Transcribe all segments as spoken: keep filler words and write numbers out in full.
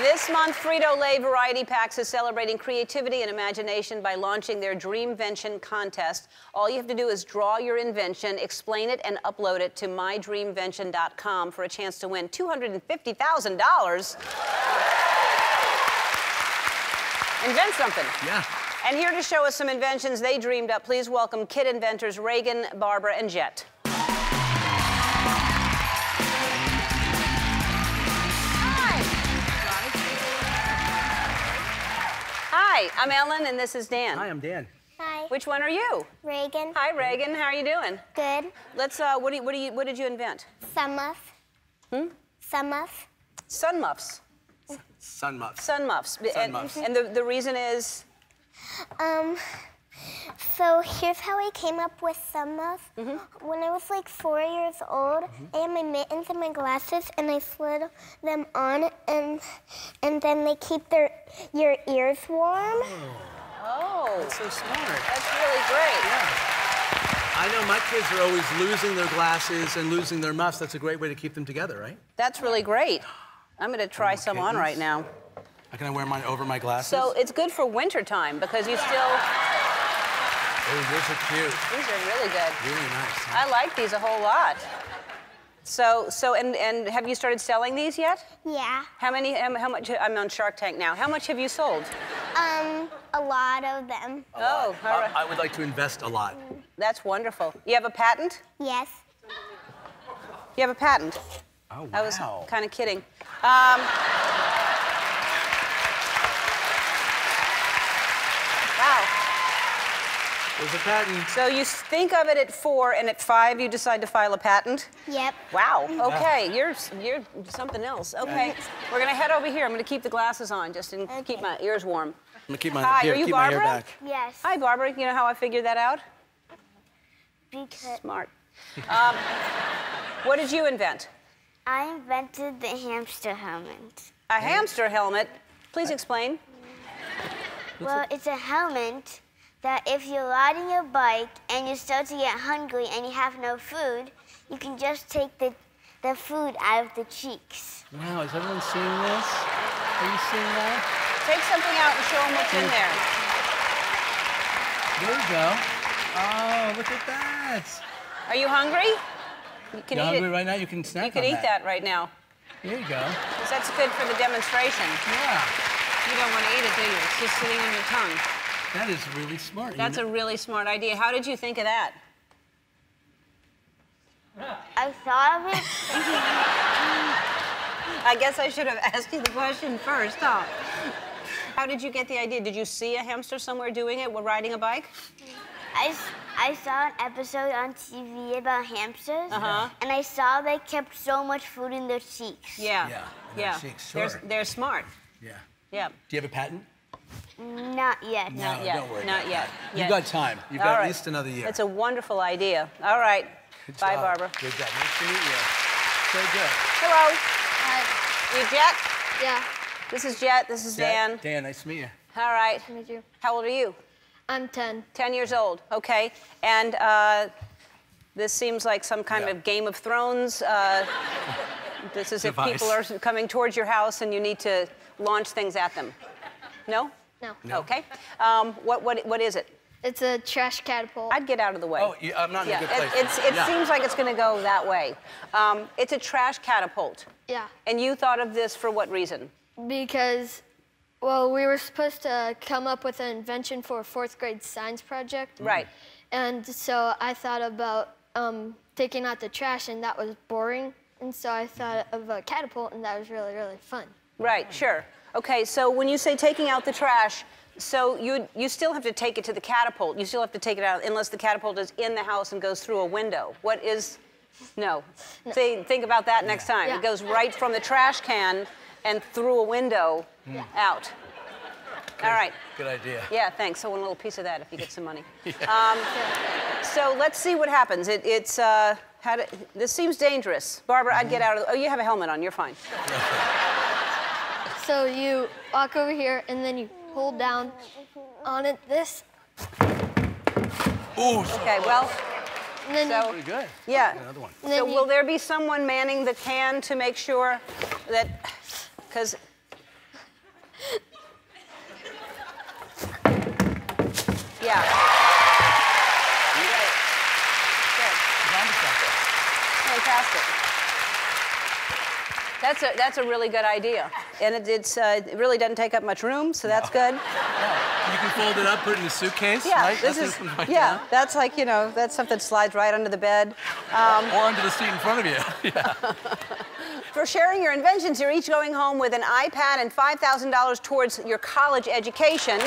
This month, Frito-Lay Variety Packs is celebrating creativity and imagination by launching their Dreamvention contest. All you have to do is draw your invention, explain it, and upload it to my dreamvention dot com for a chance to win two hundred fifty thousand dollars. Invent something. Yeah. And here to show us some inventions they dreamed up, please welcome Kid Inventors Reagan, Barbara, and Jet. Hi, I'm Ellen, and this is Dan. Hi, I'm Dan. Hi. Which one are you? Reagan. Hi, Reagan. How are you doing? Good. Let's. Uh, what do you? What do you? What did you invent? Sun muff. Hmm. Sun muff. Sun muffs. Sun muffs. Sun muffs. Sun and, muffs. And the the reason is. Um. So here's how I came up with sun muff. Mm-hmm. When I was like four years old, mm-hmm. I had my mittens and my glasses, and I slid them on, and and then they keep their your ears warm. Oh. Oh. That's so smart. That's really great. Yeah. I know my kids are always losing their glasses and losing their muffs. That's a great way to keep them together, right? That's really great. I'm going to try Oh, some on right now. Can I wear mine over my glasses? So it's good for winter time because you still. Oh, these are cute. These are really good. Really nice. Huh? I like these a whole lot. So, so, and and have you started selling these yet? Yeah. How many? Um, how much? I'm on Shark Tank now. How much have you sold? Um, a lot of them. A oh, lot. all right. I, I would like to invest a lot. That's wonderful. You have a patent? Yes. You have a patent? Oh, wow. I was kind of kidding. Um, wow. There's a patent. So you think of it at four, and at five you decide to file a patent? Yep. Wow. Okay. You're you're something else. Okay. We're gonna head over here. I'm gonna keep the glasses on just to okay. keep my ears warm. I'm gonna keep my, Hi, here, are you keep Barbara? my hair back. Yes. Hi, Barbara. You know how I figured that out? Because Smart. Um, what did you invent? I invented the hamster helmet. A hamster helmet. Please explain. Well, it's a helmet that if you're riding your bike and you start to get hungry and you have no food, you can just take the, the food out of the cheeks. Wow, is everyone seeing this? Are you seeing that? Take something out and show them what's in there. There you go. Oh, look at that. Are you hungry? You can You're eat hungry it. right now? You can snack You can on eat that right now. There you go. 'Cause that's good for the demonstration. Yeah. You don't want to eat it, do you? It's just sitting on your tongue. That is really smart. That's you a know? really smart idea. How did you think of that? I thought of it. I guess I should have asked you the question first, huh? How did you get the idea? Did you see a hamster somewhere doing it while riding a bike? I, I saw an episode on T V about hamsters, Uh-huh. and I saw they kept so much food in their cheeks. Yeah. Yeah, in Yeah. their cheeks, They're, sure. they're smart. Yeah. Yeah. Do you have a patent? Not yet. No, Not yet. don't worry Not about yet. that. Yet. You've got time. You've got All at right. least another year. It's a wonderful idea. All right. Good Bye, job. Barbara. Good job. Nice to meet you. So good. Hello. Hi. You Jet? Yeah. This is Jet. This is Dan. Dan, Dan, nice to meet you. All right. Nice to meet you. How old are you? I'm ten. Ten years old. Okay. And uh, this seems like some kind Yeah. of Game of Thrones. Uh, this is if Device. people are coming towards your house and you need to launch things at them. No? No. No. Okay. Um, what, what, what is it? It's a trash catapult. I'd get out of the way. Oh, you, I'm not in yeah, a good place. It, it's, it yeah. seems like it's going to go that way. Um, it's a trash catapult. Yeah. And you thought of this for what reason? Because, well, we were supposed to come up with an invention for a fourth grade science project. Right. And so I thought about um, taking out the trash, and that was boring. And so I thought of a catapult, and that was really, really fun. Right, sure. Okay, so when you say taking out the trash, so you you still have to take it to the catapult. You still have to take it out unless the catapult is in the house and goes through a window. What is, no. No. See, think about that next Yeah. time. Yeah. It goes right from the trash can and through a window Yeah. out. All right. Good idea. Yeah, thanks. So one little piece of that if you get some money. um, so let's see what happens. It, it's, uh, how to, this seems dangerous. Barbara, I'd get out of the, oh, you have a helmet on, you're fine. So you walk over here, and then you hold down on it this. Ooh, Okay, well, And then So- you, pretty good. yeah. Another one. and then So you, will there be someone manning the can to make sure that, because Yeah. Great. Good. Fantastic. That's a, that's a really good idea. And it, it's, uh, it really doesn't take up much room, so that's good. Yeah. You can fold it up, put it in a suitcase, Yeah, right? this That is, thing comes right yeah, down. that's like, you know, that's something that slides right under the bed. Um, Or under the seat in front of you. Yeah. For sharing your inventions, you're each going home with an iPad and five thousand dollars towards your college education.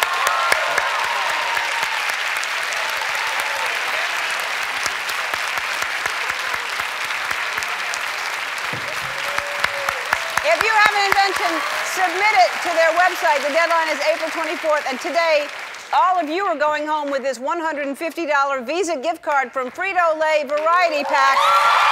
If you have an invention, submit it to their website. The deadline is April twenty-fourth, and today, all of you are going home with this one hundred fifty dollar Visa gift card from Frito-Lay Variety Pack.